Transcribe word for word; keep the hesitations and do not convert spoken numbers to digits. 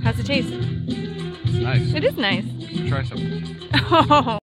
How's it taste? It's nice. It is nice. Try some. Oh.